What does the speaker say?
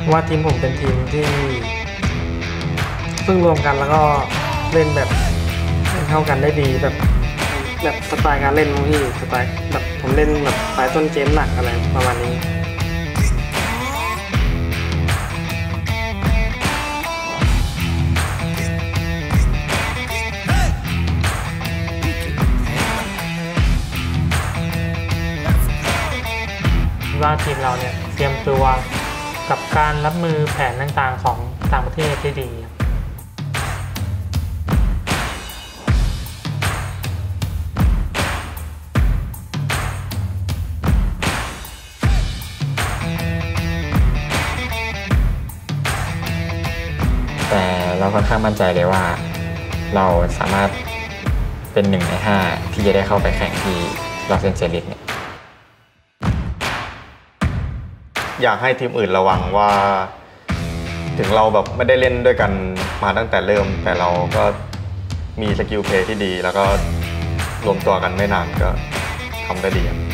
ว่าทีมผมเป็นทีมที่เพิ่งรวมกันแล้วก็เล่นแบบเข้ากันได้ดีแบบสไตล์การเล่นของพี่สไตล์แบบผมเล่นแบบสายต้นเกมหนักอะไรประมาณนี้ว่าทีมเราเนี่ยเตรียมตัวกับการรับมือแผนต่างๆของต่างประเทศได้ดีแต่เราค่อนข้างมั่นใจเลยว่าเราสามารถเป็น1 ใน 5ที่จะได้เข้าไปแข่งที่ลอสแอนเจลิสเนี่ยอยากให้ทีมอื่นระวังว่าถึงเราแบบไม่ได้เล่นด้วยกันมาตั้งแต่เริ่มแต่เราก็มีสกิลเพลย์ที่ดีแล้วก็รวมตัวกันไม่นานก็ทำได้ดี